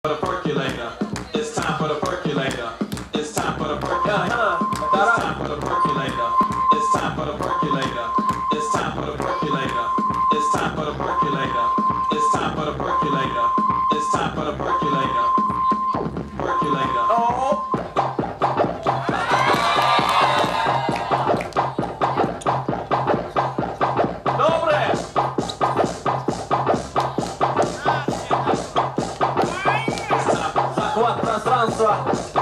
percolator. It's time for the percolator. It's time for the percolator. It's time for the percolator. It's time for the percolator. It's time for the percolator. It's time for the percolator. It's time for the percolator. It's time for the percolator. Percolator. Oh. Захват пространства.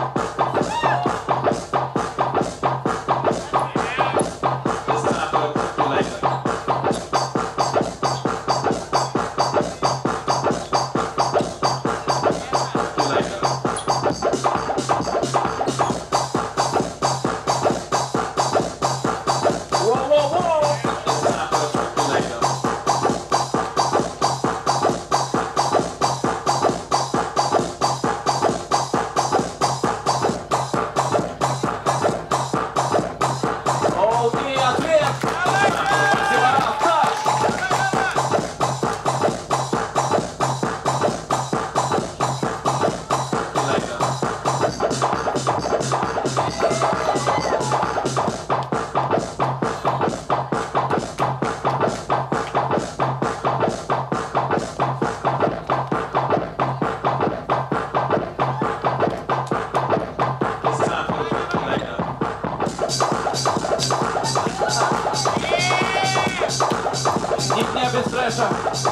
Ни дня без трэша.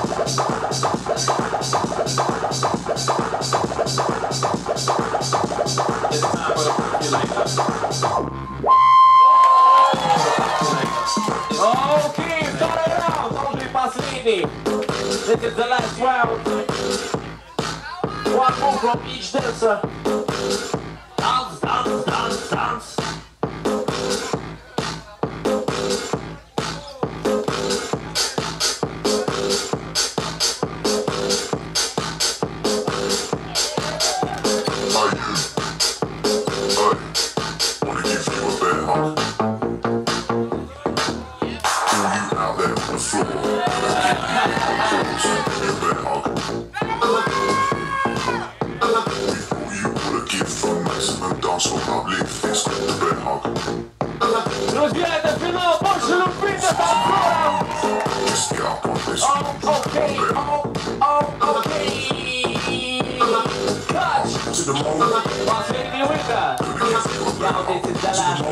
Окей, второй раунд, он же и последний. This is the last round. One more from each dancer. Dance, dance, dance, dance. Друзья, это финал, больше любви для танцоров! Окей, Touch! Последний выход! Я вот эти залажу!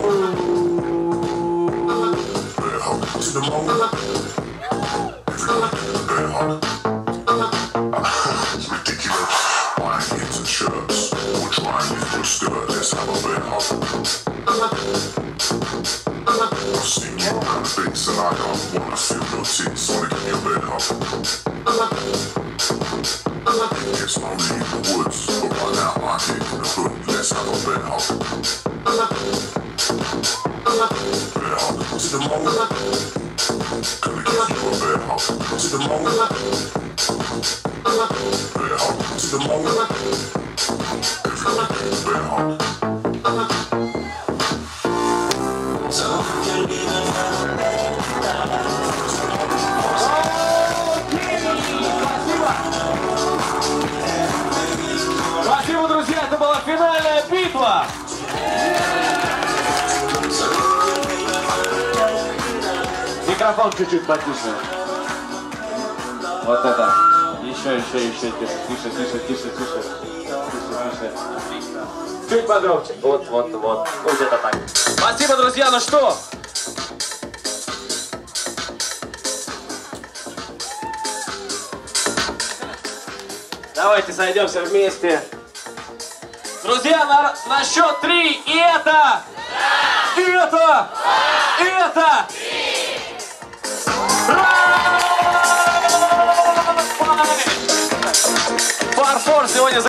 I've seen you around the bits and I don't wanna feel your tits, wanna give me a bed hug. It gets lonely in the woods, but right now I'm here in the hood, let's have a bed hug. Bed hug to the moment, gonna give you a bed hug to the moment. Bed hug to the moment, everyone get a bed hug. Спасибо, друзья, это была финальная битва! Микрофон чуть-чуть потише. Вот это. Еще, тише. Чуть погромче. Вот. Вот где-то так. Спасибо, друзья, ну что? Давайте сойдемся вместе. Друзья, на счет 3. И это! И это! И это! Фарфор сегодня